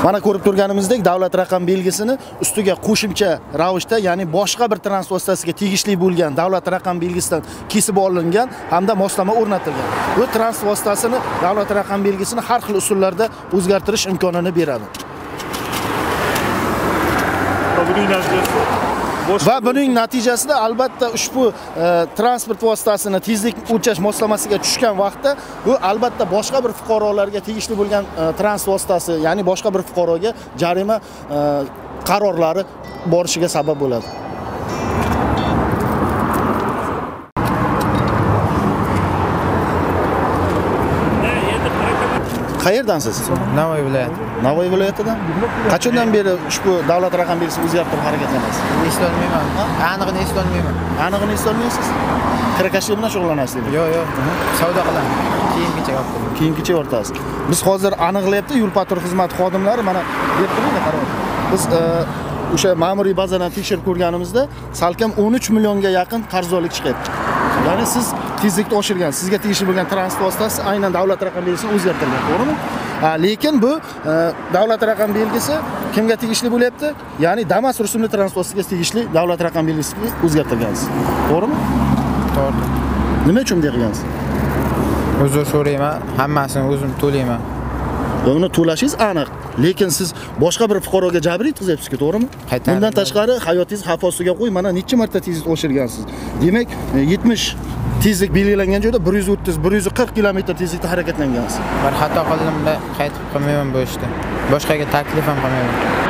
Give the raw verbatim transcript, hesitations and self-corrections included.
Mana ko'rib turganimizdek davlat raqam belgisini ustiga qo'shimcha ravishda, ya'ni boshqa bir transport vositasiga tegishli bo'lgan davlat raqam belgisidan kesib olingan hamda moslama o'rnatilgan. Bu transport vositasini davlat raqam belgisini har xil usullarda o'zgartirish imkonini beradi. Va buning natijasida albatta ushbu transport vositasini tezlik o'lchash moslamasiga tushgan vaqtda bu albatta boshqa bir fuqarolarga tegishli bo'lgan transport vositasi, ya'ni boshqa bir fuqaroga jarima qarorlari borishiga sabab bo'ladi. Qayerdansiz? Navoiy viloyati. Navoiy viloyatidan? Qachondan beri ushbu davlat raqam belgisini o'zgartirib harakatlanasiz? Eslolmayman. Aniqini eslolmayman. Aniqini eslolmaysiz? Kirakashlik bilan shug'ullanasiz? Yo'q, yo'q. Savdo qilaman. Kiyim-kechak olib kelaman. Kiyim-kechak o'rtasiz. Biz hozir aniqlayapti, yo'l patrul xizmati xodimlari mana deb turibdi, qarang. Biz o'sha ma'muriy bazadan tekshirib ko'rganimizda salkam o'n uch millionga yaqin qarzdorlik chiqyapti. Ya'ni siz tezlikni oshirgan, sizga tegishli bo'lgan transport vositasi aynan davlat raqam belgisini o'zgartirgan, to'g'rimi? Lekin bu davlat raqam belgisi kimga tegishli bo'lyapti? Ya'ni Damas rusumli transport vositasiga tegishli davlat raqam belgisini o'zgartirgansiz. To'g'rimi? To'g'ri. Nima uchun bunday qilgansiz? Uzr so'rayman, hammasini o'zim to'layman. Uni to'lashingiz aniq, lekin siz boshqa bir fuqaroga jabr yetkazyapsiz-ku, to'g'rimi? Bundan tashqari hayotingiz xavf ostiga qo'y, mana necha marta tezlikni oshirgansiz. Demak, yetmish tezlik belgilangan joyda bir yuz o'ttiz bir yuz qirq kilometr tezlikda harakatlangansiz. Bir xato qildim-da, qaytib qilmayman bu ishda. Boshqaga taklif ham qilmayman.